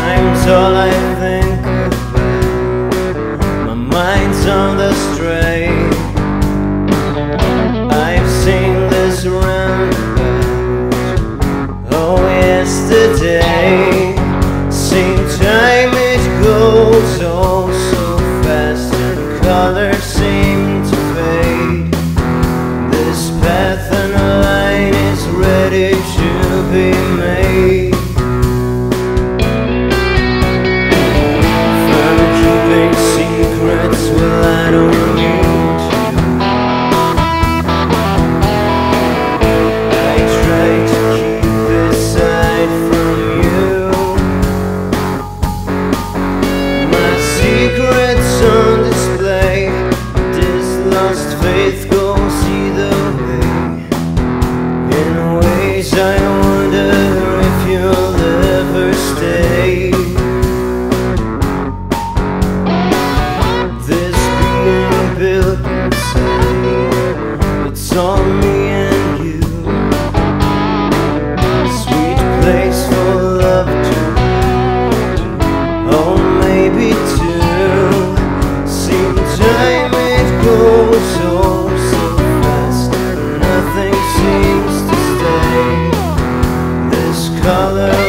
Time's all I think about. My mind's on the stray. I've seen this roundabout, oh yesterday. Same time it goes oh so fast, and colors seem to fade. This path and line is ready to be made. Secrets, well I don't need you. I try to keep aside from you. My secrets on display. This lost faith goes either way. In ways I wonder if you'll ever stay. Built inside, it's all me and you. Sweet place for love to be, oh maybe two. Same time it goes oh so fast, nothing seems to stay. This color